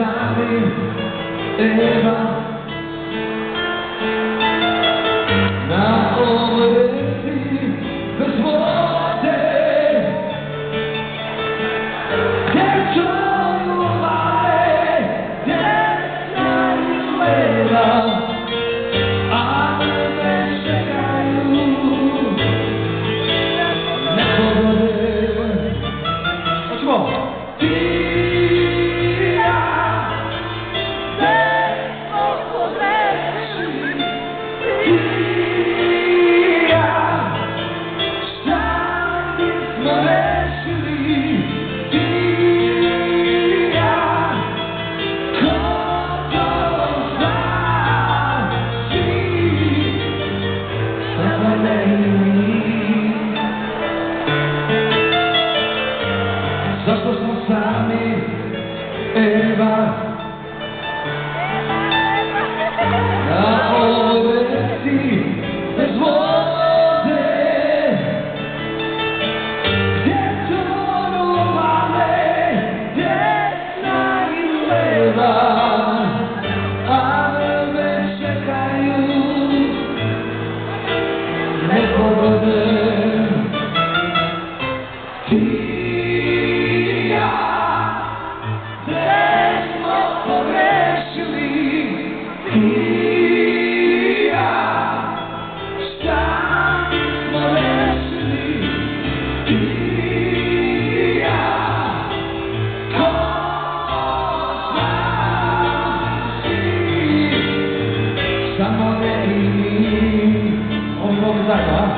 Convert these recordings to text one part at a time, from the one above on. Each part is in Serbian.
sami, Ewa. Na ulicy bez wody dziewczyny małe, dziewczyna złera, a my czekają na pogodę. Zašto smo sami, Ewa, na ovoj reci bez vode, gdje tonu male, desna i leva, a me čekaju nepogode. Samo neki, on mogu zajedno, a?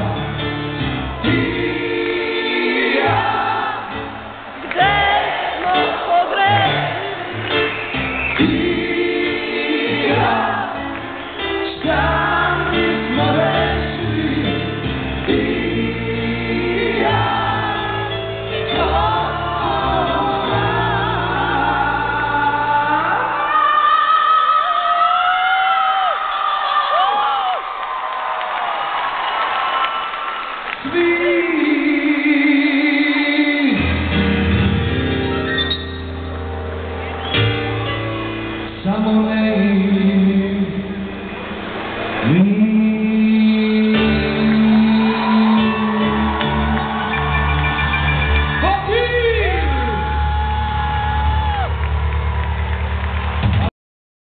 Ti ja, gde smo pogrešili? Ti ja, šta nismo rešili? Ti ja, ko zna? Samo ne